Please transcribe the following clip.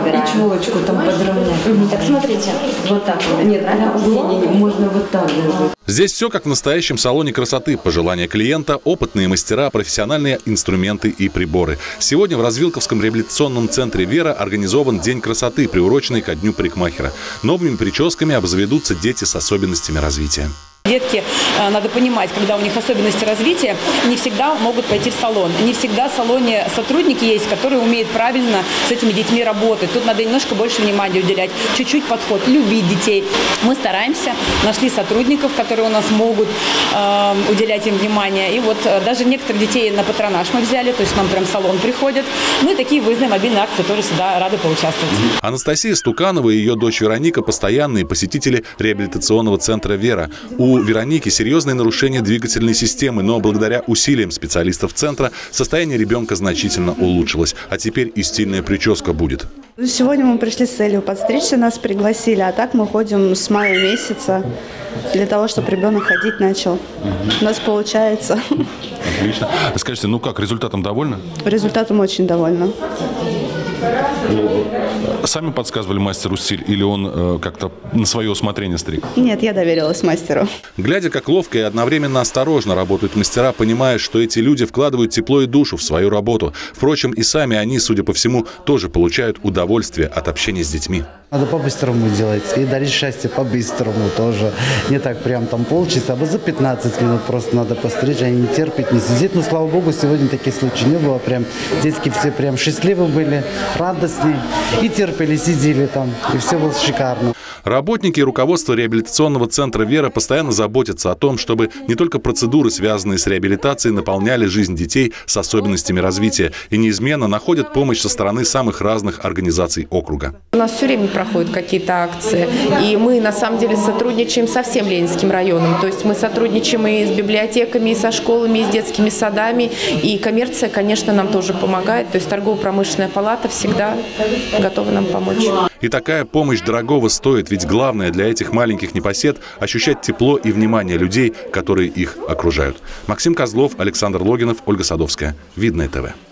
и челочку там подровнять. Так, смотрите. Вот так вот. Нет, не, можно вот так даже. Здесь все как в настоящем салоне красоты. Пожелания клиента, опытные мастера, профессиональные инструменты и приборы. Сегодня в Развилковском реабилитационном центре «Вера» организован День красоты, приуроченный ко дню парикмахера. Новыми прическами обзаведутся дети с особенностями развития. Детки, надо понимать, когда у них особенности развития, не всегда могут пойти в салон. Не всегда в салоне сотрудники есть, которые умеют правильно с этими детьми работать. Тут надо немножко больше внимания уделять, чуть-чуть подход, любить детей. Мы стараемся, нашли сотрудников, которые у нас могут уделять им внимание. И вот даже некоторых детей на патронаж мы взяли, то есть нам прям в салон приходят. Ну и такие выездные мобильные акции тоже всегда рады поучаствовать. Анастасия Стуканова и ее дочь Вероника – постоянные посетители реабилитационного центра «Вера». У Вероники серьезные нарушения двигательной системы, но благодаря усилиям специалистов центра состояние ребенка значительно улучшилось. А теперь и стильная прическа будет. Сегодня мы пришли с целью подстричься, нас пригласили, а так мы ходим с мая месяца для того, чтобы ребенок ходить начал. У нас получается. Отлично. Скажите, ну как, результатом довольны? Результатом очень довольна. Сами подсказывали мастеру стиль или он как-то на свое усмотрение стриг? Нет, я доверилась мастеру. Глядя, как ловко и одновременно осторожно работают мастера, понимая, что эти люди вкладывают тепло и душу в свою работу. Впрочем, и сами они, судя по всему, тоже получают удовольствие от общения с детьми. Надо по-быстрому делать и дарить счастье по-быстрому тоже. Не так прям там полчаса, а за 15 минут просто надо постричь, они не терпят, не сидят. Но, слава богу, сегодня таких случаев не было. Прям детки все прям счастливы были, радостные и терпели, сидели там. И все было шикарно. Работники и руководство реабилитационного центра «Вера» постоянно заботятся о том, чтобы не только процедуры, связанные с реабилитацией, наполняли жизнь детей с особенностями развития и неизменно находят помощь со стороны самых разных организаций округа. У нас все время проходят какие-то акции, и мы на самом деле сотрудничаем со всем Ленинским районом. То есть мы сотрудничаем и с библиотеками, и со школами, и с детскими садами, и коммерция, конечно, нам тоже помогает. То есть торгово-промышленная палата всегда готова нам помочь. И такая помощь дорогого стоит, ведь главное для этих маленьких непосед – ощущать тепло и внимание людей, которые их окружают. Максим Козлов, Александр Логинов, Ольга Садовская. Видное ТВ.